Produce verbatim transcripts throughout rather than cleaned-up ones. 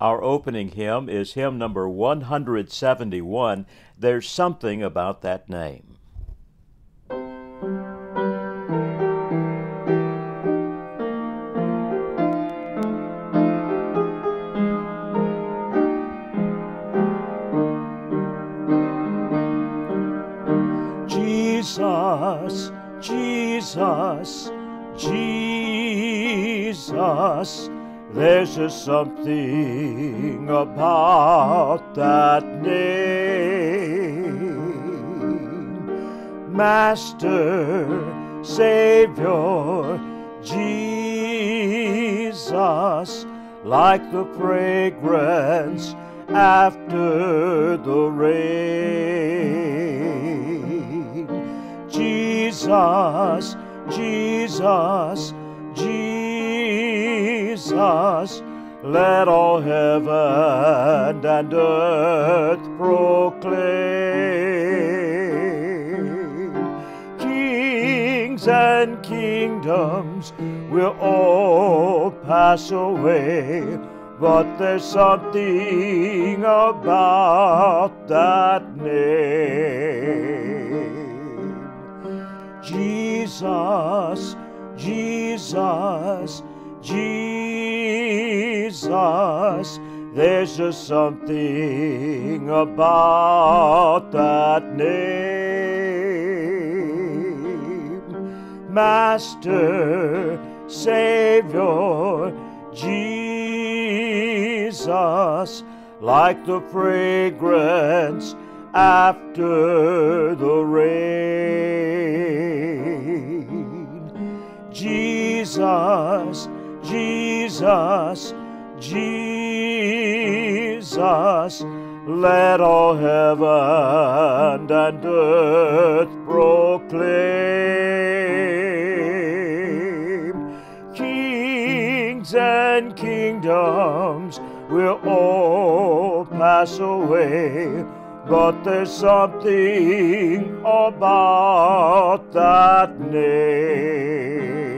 Our opening hymn is hymn number one hundred seventy-one, There's Something About That Name. Jesus, Jesus, Jesus, there's just something about that name. Master, Savior, Jesus, like the fragrance after the rain. Jesus, Jesus, Jesus, let all heaven and earth proclaim. Kings and kingdoms will all pass away, but there's something about that name. Jesus, Jesus, Jesus, there's just something about that name. Master, Savior, Jesus, like the fragrance after the rain. Jesus, Jesus, Jesus, let all heaven and earth proclaim. Kings and kingdoms will all pass away, but there's something about that name.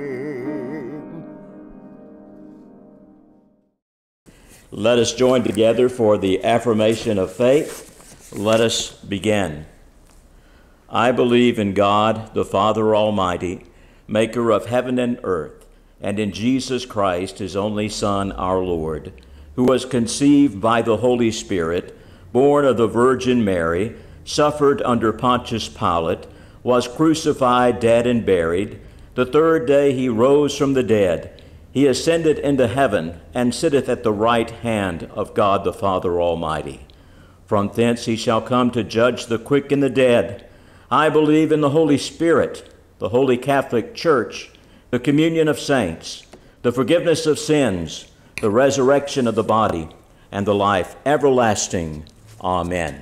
Let us join together for the affirmation of faith. Let us begin. I believe in God, the Father Almighty, maker of heaven and earth, and in Jesus Christ, his only Son, our Lord, who was conceived by the Holy Spirit, born of the Virgin Mary, suffered under Pontius Pilate, was crucified, dead, and buried. The third day he rose from the dead. He ascended into heaven, and sitteth at the right hand of God the Father Almighty. From thence he shall come to judge the quick and the dead. I believe in the Holy Spirit, the Holy Catholic Church, the communion of saints, the forgiveness of sins, the resurrection of the body, and the life everlasting. Amen.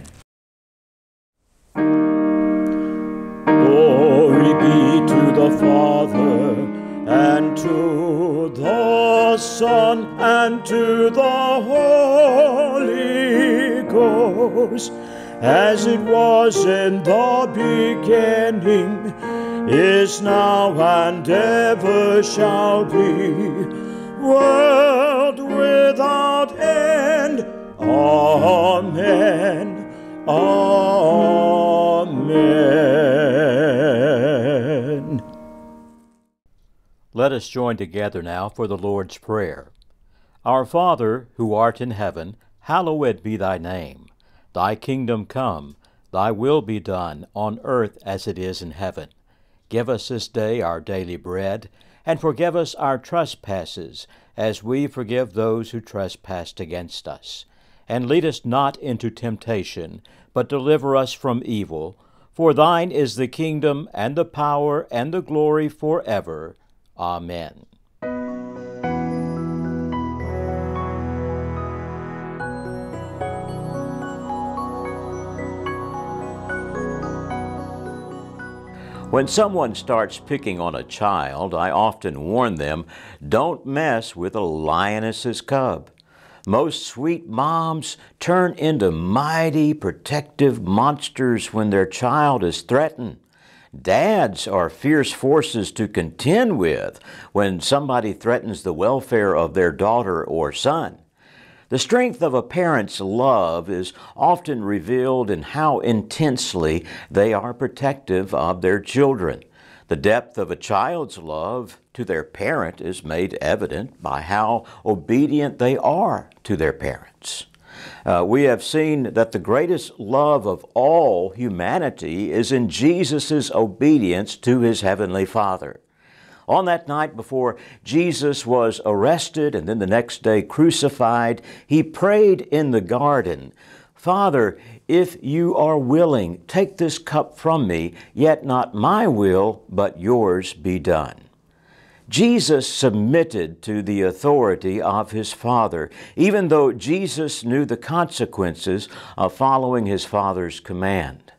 Glory be to the Father, and to the Son, and to the Holy Ghost, as it was in the beginning, is now, and ever shall be, world without end. Amen. Amen. Let us join together now for the Lord's Prayer. Our Father, who art in heaven, hallowed be thy name. Thy kingdom come, thy will be done, on earth as it is in heaven. Give us this day our daily bread, and forgive us our trespasses, as we forgive those who trespass against us. And lead us not into temptation, but deliver us from evil. For thine is the kingdom, and the power, and the glory forever. Amen. When someone starts picking on a child, I often warn them, don't mess with a lioness's cub. Most sweet moms turn into mighty protective monsters when their child is threatened. Dads are fierce forces to contend with when somebody threatens the welfare of their daughter or son. The strength of a parent's love is often revealed in how intensely they are protective of their children. The depth of a child's love to their parent is made evident by how obedient they are to their parents. Uh, we have seen that the greatest love of all humanity is in Jesus' obedience to His Heavenly Father. On that night before Jesus was arrested and then the next day crucified, He prayed in the garden, "Father, if you are willing, take this cup from me, yet not my will, but yours be done." Jesus submitted to the authority of His Father, even though Jesus knew the consequences of following His Father's command.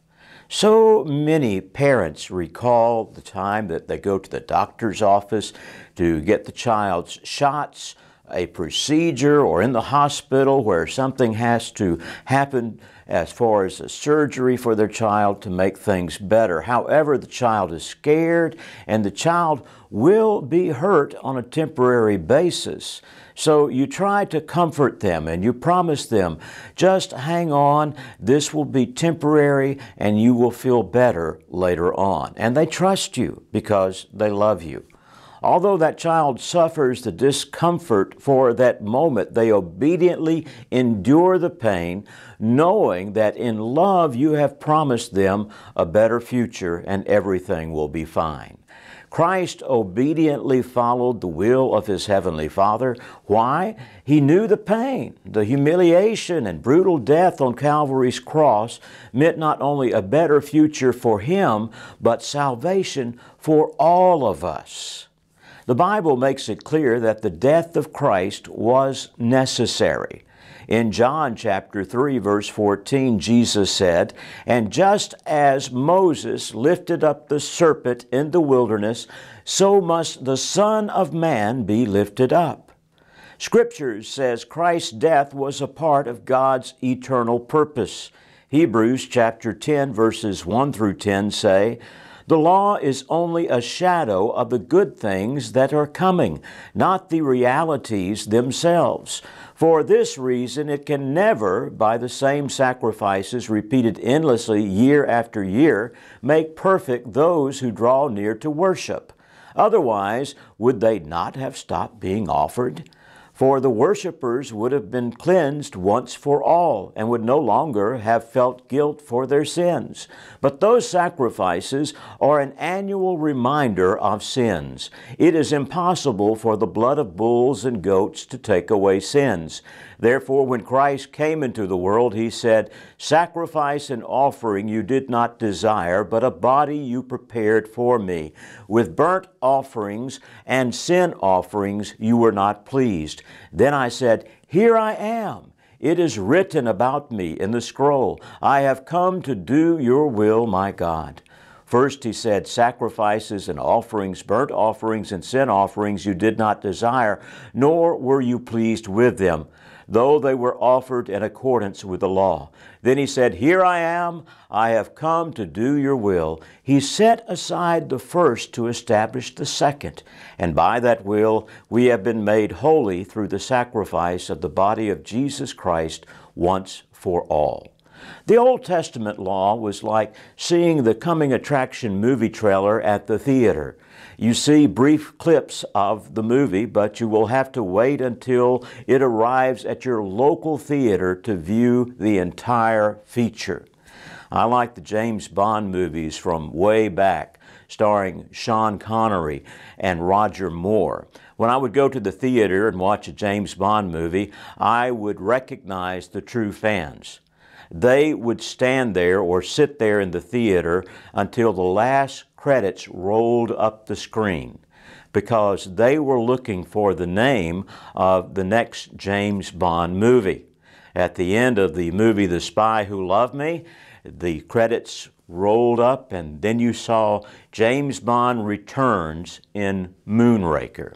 So many parents recall the time that they go to the doctor's office to get the child's shots, a procedure, or in the hospital where something has to happen as far as a surgery for their child to make things better. However, the child is scared and the child will be hurt on a temporary basis. So you try to comfort them and you promise them, just hang on, this will be temporary and you will feel better later on. And they trust you because they love you. Although that child suffers the discomfort for that moment, they obediently endure the pain, knowing that in love you have promised them a better future and everything will be fine. Christ obediently followed the will of His Heavenly Father. Why? He knew the pain. The humiliation and brutal death on Calvary's cross meant not only a better future for Him, but salvation for all of us. The Bible makes it clear that the death of Christ was necessary. In John chapter three, verse fourteen, Jesus said, "And just as Moses lifted up the serpent in the wilderness, so must the Son of Man be lifted up." Scripture says Christ's death was a part of God's eternal purpose. Hebrews chapter ten, verses one through ten say, "The law is only a shadow of the good things that are coming, not the realities themselves. For this reason it can never, by the same sacrifices repeated endlessly year after year, make perfect those who draw near to worship. Otherwise, would they not have stopped being offered? For the worshipers would have been cleansed once for all and would no longer have felt guilt for their sins. But those sacrifices are an annual reminder of sins. It is impossible for the blood of bulls and goats to take away sins. Therefore, when Christ came into the world, He said, 'Sacrifice and offering you did not desire, but a body you prepared for me. With burnt offerings and sin offerings you were not pleased.' Then I said, 'Here I am. It is written about me in the scroll. I have come to do your will, my God.' First He said, 'Sacrifices and offerings, burnt offerings and sin offerings you did not desire, nor were you pleased with them, though they were offered in accordance with the law.' Then He said, 'Here I am. I have come to do your will.' He set aside the first to establish the second. And by that will we have been made holy through the sacrifice of the body of Jesus Christ once for all." The Old Testament law was like seeing the coming attraction movie trailer at the theater. You see brief clips of the movie, but you will have to wait until it arrives at your local theater to view the entire feature. I like the James Bond movies from way back, starring Sean Connery and Roger Moore. When I would go to the theater and watch a James Bond movie, I would recognize the true fans. They would stand there or sit there in the theater until the last credits rolled up the screen because they were looking for the name of the next James Bond movie. At the end of the movie The Spy Who Loved Me, the credits rolled up and then you saw James Bond Returns in Moonraker.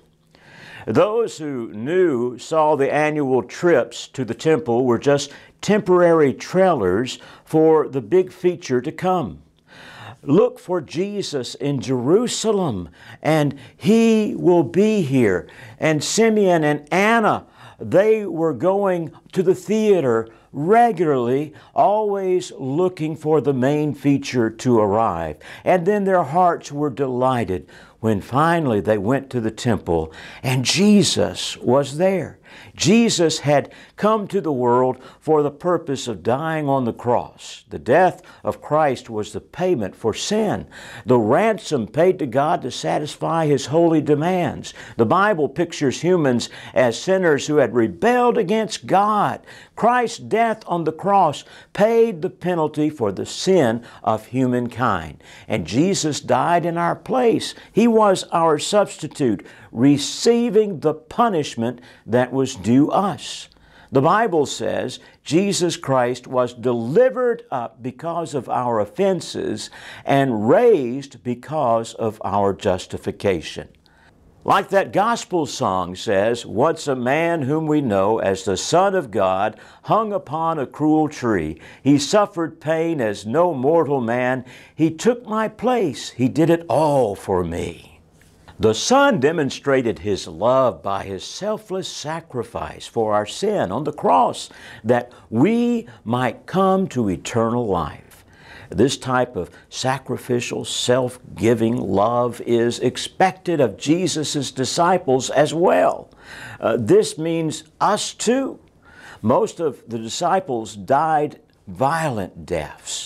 Those who knew saw the annual trips to the temple were just temporary trailers for the big feature to come. Look for Jesus in Jerusalem, and He will be here. And Simeon and Anna, they were going to the theater regularly, always looking for the main feature to arrive. And then their hearts were delighted when finally they went to the temple and Jesus was there. Jesus had come to the world for the purpose of dying on the cross. The death of Christ was the payment for sin, the ransom paid to God to satisfy His holy demands. The Bible pictures humans as sinners who had rebelled against God. Christ's death on the cross paid the penalty for the sin of humankind. And Jesus died in our place. He was our substitute, receiving the punishment that was due us. The Bible says Jesus Christ was delivered up because of our offenses and raised because of our justification. Like that gospel song says, once a man whom we know as the Son of God hung upon a cruel tree. He suffered pain as no mortal man. He took my place. He did it all for me. The Son demonstrated His love by His selfless sacrifice for our sin on the cross, that we might come to eternal life. This type of sacrificial, self-giving love is expected of Jesus' disciples as well. Uh, this means us too. Most of the disciples died violent deaths,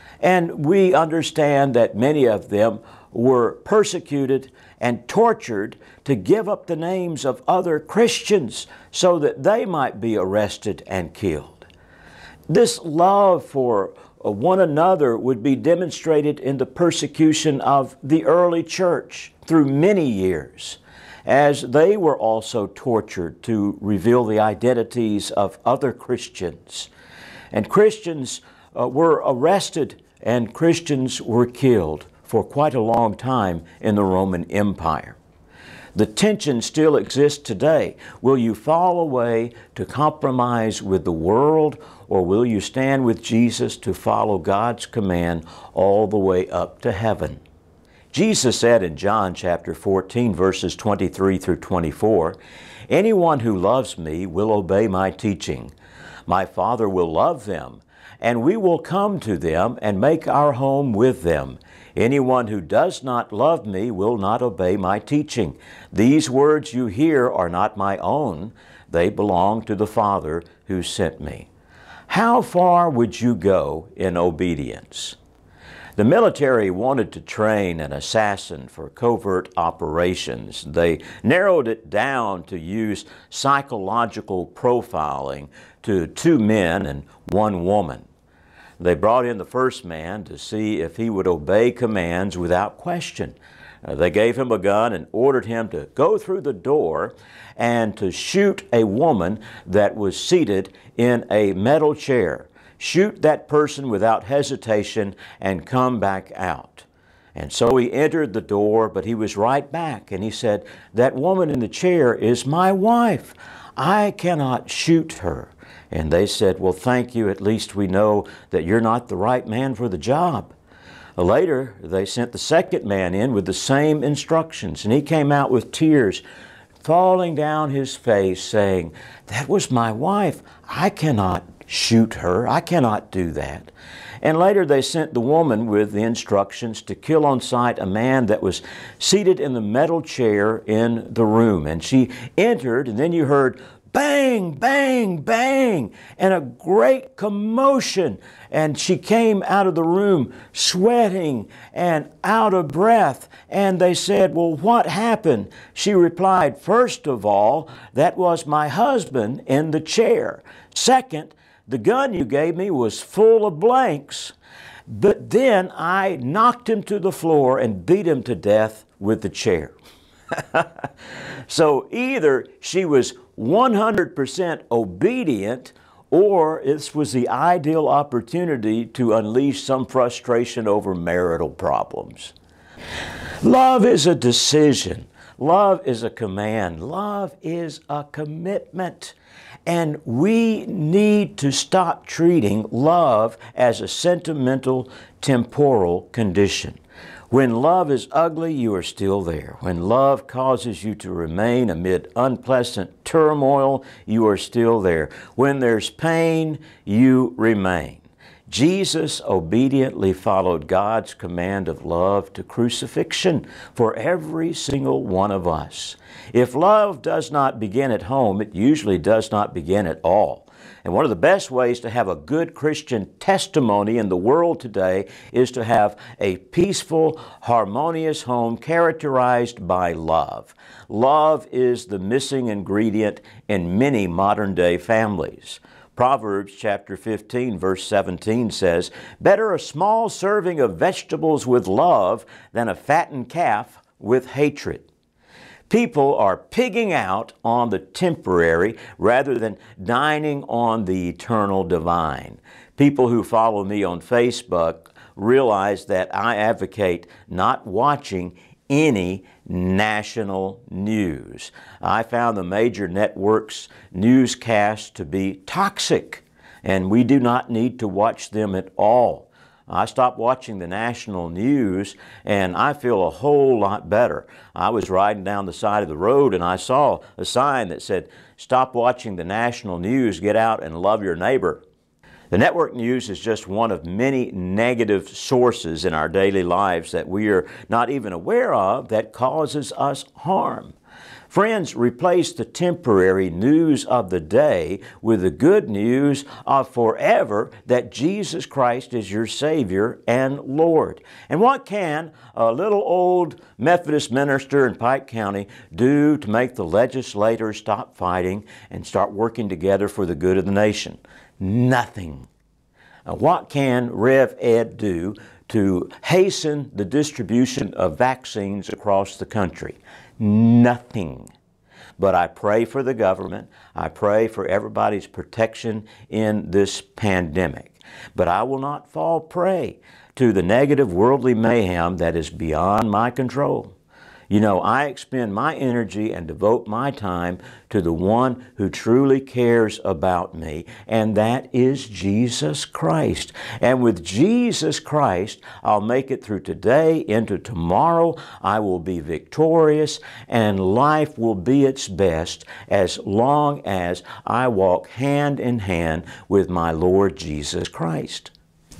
and we understand that many of them were persecuted and tortured to give up the names of other Christians so that they might be arrested and killed. This love for one another would be demonstrated in the persecution of the early church through many years, as they were also tortured to reveal the identities of other Christians. And Christians uh, were arrested and Christians were killed for quite a long time in the Roman Empire. The tension still exists today. Will you fall away to compromise with the world, or will you stand with Jesus to follow God's command all the way up to heaven? Jesus said in John chapter fourteen, verses twenty-three through twenty-four, "Anyone who loves me will obey my teaching. My Father will love them, and we will come to them and make our home with them. Anyone who does not love me will not obey my teaching. These words you hear are not my own. They belong to the Father who sent me." How far would you go in obedience? The military wanted to train an assassin for covert operations. They narrowed it down to use psychological profiling to two men and one woman. They brought in the first man to see if he would obey commands without question. Uh, they gave him a gun and ordered him to go through the door and to shoot a woman that was seated in a metal chair. Shoot that person without hesitation and come back out. And so he entered the door, but he was right back and he said, "That woman in the chair is my wife. I cannot shoot her." And they said, "Well, thank you. At least we know that you're not the right man for the job." Later, they sent the second man in with the same instructions, and he came out with tears falling down his face saying, "That was my wife. I cannot shoot her. I cannot do that." And later they sent the woman with the instructions to kill on sight a man that was seated in the metal chair in the room. And she entered, and then you heard bang, bang, bang, and a great commotion. And she came out of the room sweating and out of breath. And they said, "Well, what happened?" She replied, "First of all, that was my husband in the chair. Second, the gun you gave me was full of blanks. But then I knocked him to the floor and beat him to death with the chair." So either she was one hundred percent obedient, or this was the ideal opportunity to unleash some frustration over marital problems. Love is a decision. Love is a command. Love is a commitment. And we need to stop treating love as a sentimental, temporal condition. When love is ugly, you are still there. When love causes you to remain amid unpleasant turmoil, you are still there. When there's pain, you remain. Jesus obediently followed God's command of love to crucifixion for every single one of us. If love does not begin at home, it usually does not begin at all. And one of the best ways to have a good Christian testimony in the world today is to have a peaceful, harmonious home characterized by love. Love is the missing ingredient in many modern-day families. Proverbs chapter fifteen, verse seventeen says, "Better a small serving of vegetables with love than a fattened calf with hatred." People are pigging out on the temporary rather than dining on the eternal divine. People who follow me on Facebook realize that I advocate not watching any national news. I found the major networks' newscasts to be toxic, and we do not need to watch them at all. I stopped watching the national news and I feel a whole lot better. I was riding down the side of the road and I saw a sign that said, "Stop watching the national news, get out and love your neighbor." The network news is just one of many negative sources in our daily lives that we are not even aware of that causes us harm. Friends, replace the temporary news of the day with the good news of forever that Jesus Christ is your Savior and Lord. And what can a little old Methodist minister in Pike County do to make the legislators stop fighting and start working together for the good of the nation? Nothing. Now, what can Rev Ed do to hasten the distribution of vaccines across the country? Nothing. But I pray for the government. I pray for everybody's protection in this pandemic. But I will not fall prey to the negative worldly mayhem that is beyond my control. You know, I expend my energy and devote my time to the one who truly cares about me, and that is Jesus Christ. And with Jesus Christ, I'll make it through today into tomorrow. I will be victorious, and life will be its best as long as I walk hand in hand with my Lord Jesus Christ.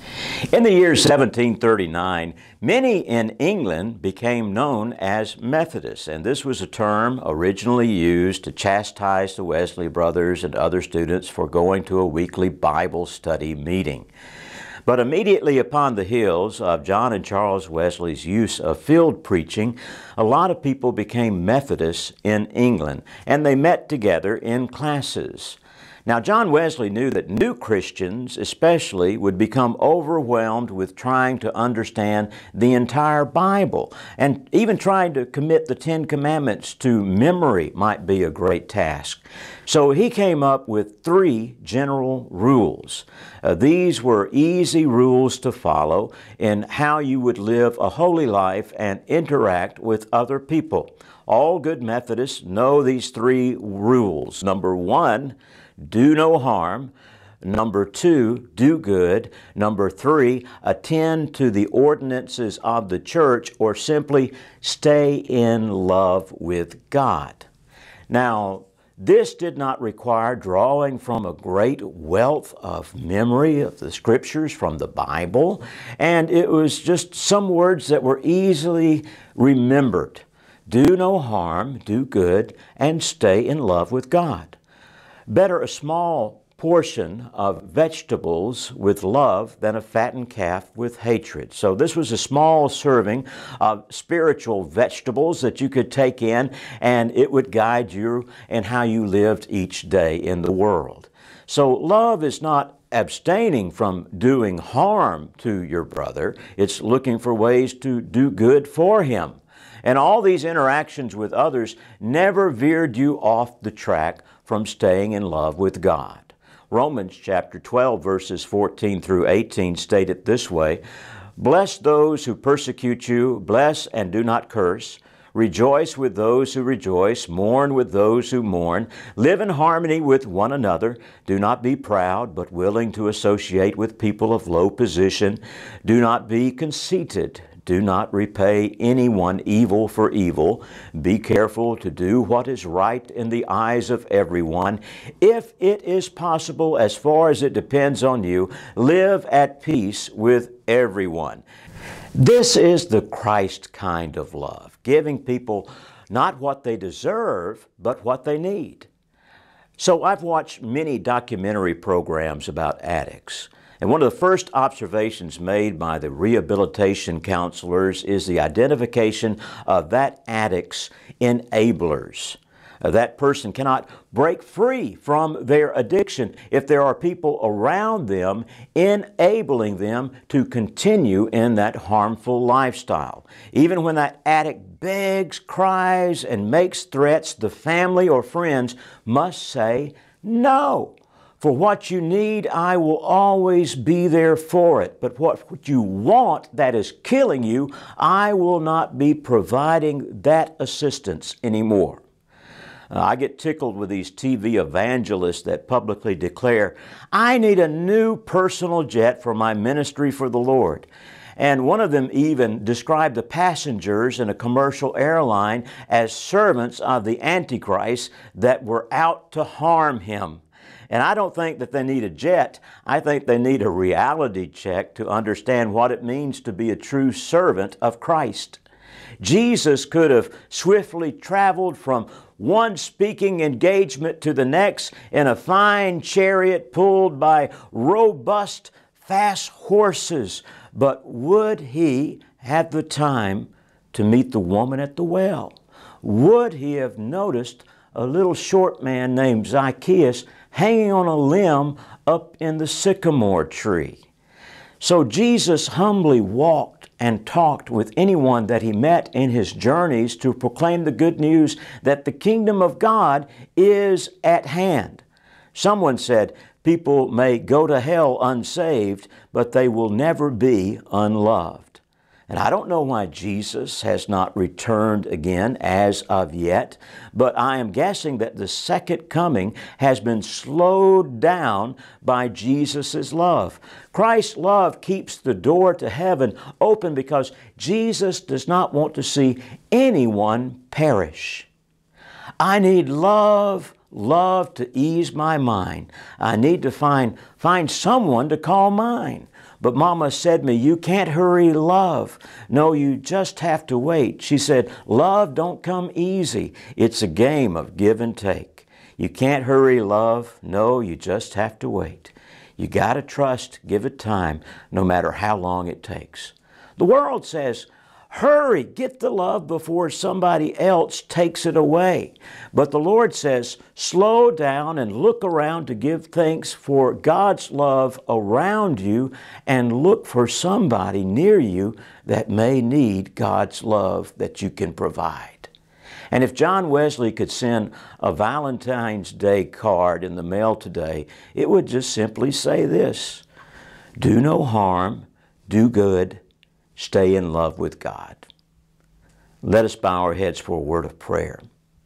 In the year seventeen thirty-nine, many in England became known as Methodists, and this was a term originally used to chastise the Wesley brothers and other students for going to a weekly Bible study meeting. But immediately upon the heels of John and Charles Wesley's use of field preaching, a lot of people became Methodists in England, and they met together in classes. Now, John Wesley knew that new Christians especially would become overwhelmed with trying to understand the entire Bible, and even trying to commit the Ten Commandments to memory might be a great task. So he came up with three general rules. Uh, these were easy rules to follow in how you would live a holy life and interact with other people. All good Methodists know these three rules. Number one, do no harm. Number two, do good. Number three, attend to the ordinances of the church, or simply stay in love with God. Now, this did not require drawing from a great wealth of memory of the Scriptures from the Bible, and it was just some words that were easily remembered. Do no harm, do good, and stay in love with God. Better a small portion of vegetables with love than a fattened calf with hatred. So this was a small serving of spiritual vegetables that you could take in, and it would guide you in how you lived each day in the world. So love is not abstaining from doing harm to your brother. It's looking for ways to do good for him. And all these interactions with others never veered you off the track from staying in love with God. Romans chapter twelve, verses fourteen through eighteen state it this way: "Bless those who persecute you, bless and do not curse. Rejoice with those who rejoice, mourn with those who mourn. Live in harmony with one another. Do not be proud, but willing to associate with people of low position. Do not be conceited. Do not repay anyone evil for evil. Be careful to do what is right in the eyes of everyone. If it is possible, as far as it depends on you, live at peace with everyone. This is the Christ kind of love, giving people not what they deserve, but what they need. So I've watched many documentary programs about addicts. And one of the first observations made by the rehabilitation counselors is the identification of that addict's enablers. Uh, that person cannot break free from their addiction if there are people around them enabling them to continue in that harmful lifestyle. Even when that addict begs, cries, and makes threats, the family or friends must say no. For what you need, I will always be there for it. But what, what you want that is killing you, I will not be providing that assistance anymore. Uh, I get tickled with these T V evangelists that publicly declare, I need a new personal jet for my ministry for the Lord. And one of them even described the passengers in a commercial airline as servants of the Antichrist that were out to harm him. And I don't think that they need a jet. I think they need a reality check to understand what it means to be a true servant of Christ. Jesus could have swiftly traveled from one speaking engagement to the next in a fine chariot pulled by robust, fast horses. But would he have the time to meet the woman at the well? Would he have noticed a little short man named Zacchaeus hanging on a limb up in the sycamore tree? So Jesus humbly walked and talked with anyone that he met in his journeys to proclaim the good news that the kingdom of God is at hand. Someone said, people may go to hell unsaved, but they will never be unloved. And I don't know why Jesus has not returned again as of yet, but I am guessing that the second coming has been slowed down by Jesus' love. Christ's love keeps the door to heaven open because Jesus does not want to see anyone perish. I need love, love to ease my mind. I need to find, find someone to call mine. But Mama said to me, you can't hurry love. No, you just have to wait. She said, love don't come easy. It's a game of give and take. You can't hurry love. No, you just have to wait. You got to trust, give it time, no matter how long it takes. The world says, hurry, get the love before somebody else takes it away. But the Lord says, slow down and look around to give thanks for God's love around you and look for somebody near you that may need God's love that you can provide. And if John Wesley could send a Valentine's Day card in the mail today, it would just simply say this: do no harm, do good, stay in love with God. Let us bow our heads for a word of prayer.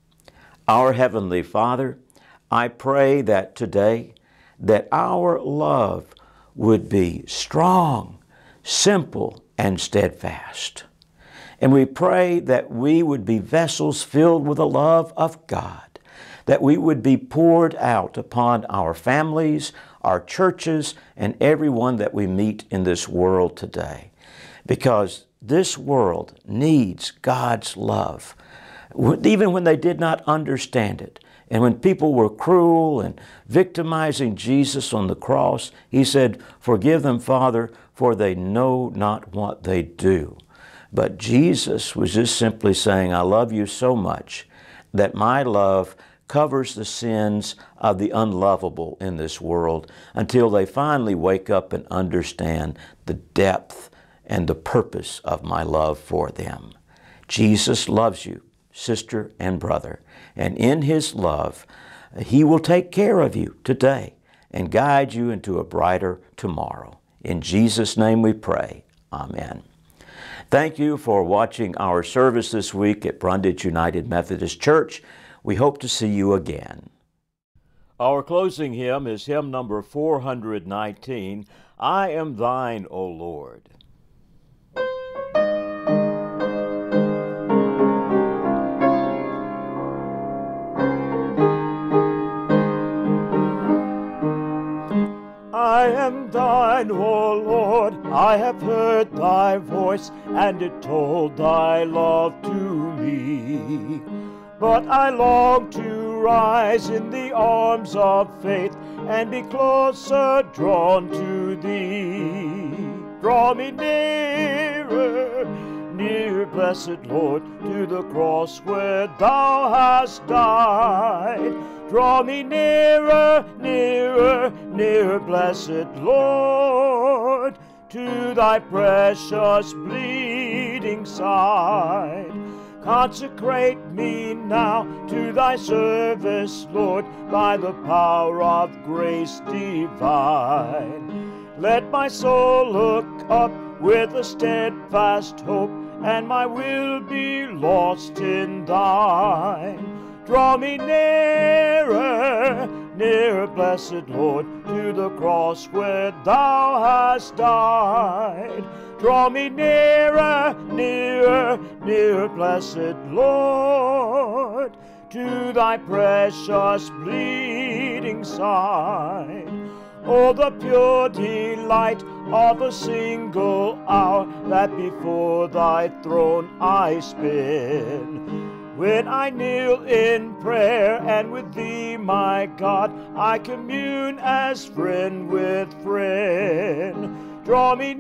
Our Heavenly Father, I pray that today that our love would be strong, simple, and steadfast. And we pray that we would be vessels filled with the love of God, that we would be poured out upon our families, our churches, and everyone that we meet in this world today. Because this world needs God's love, even when they did not understand it. And when people were cruel and victimizing Jesus on the cross, He said, forgive them, Father, for they know not what they do. But Jesus was just simply saying, I love you so much that my love covers the sins of the unlovable in this world until they finally wake up and understand the depth and the purpose of my love for them. Jesus loves you, sister and brother, and in His love, He will take care of you today and guide you into a brighter tomorrow. In Jesus' name we pray. Amen. Thank you for watching our service this week at Brundage United Methodist Church. We hope to see you again. Our closing hymn is hymn number four nineteen, I Am Thine, O Lord. I am thine, O Lord, I have heard thy voice, and it told thy love to me. But I long to rise in the arms of faith, and be closer drawn to thee. Draw me nearer, near, blessed Lord, to the cross where thou hast died. Draw me nearer, nearer, nearer, blessed Lord, to thy precious bleeding side. Consecrate me now to thy service, Lord, by the power of grace divine. Let my soul look up with a steadfast hope, and my will be lost in thine. Draw me nearer, nearer, blessed Lord, to the cross where thou hast died. Draw me nearer, nearer, nearer, blessed Lord, to thy precious bleeding side. Oh, the pure delight of a single hour that before thy throne I spend. When I kneel in prayer, and with thee, my God, I commune as friend with friend. Draw me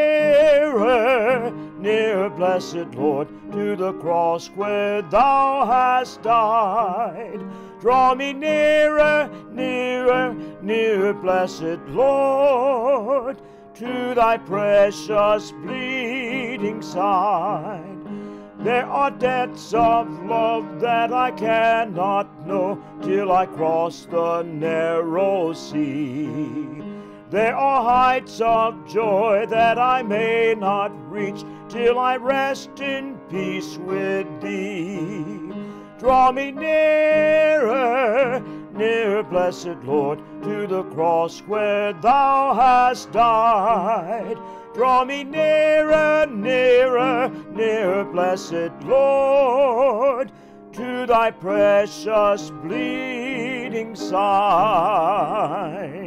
nearer, nearer, blessed Lord, to the cross where thou hast died. Draw me nearer, nearer, nearer, blessed Lord, to thy precious bleeding side. There are depths of love that I cannot know till I cross the narrow sea. There are heights of joy that I may not reach till I rest in peace with thee. Draw me nearer, nearer, blessed Lord, to the cross where thou hast died. Draw me nearer, nearer, nearer, blessed Lord, to thy precious bleeding side.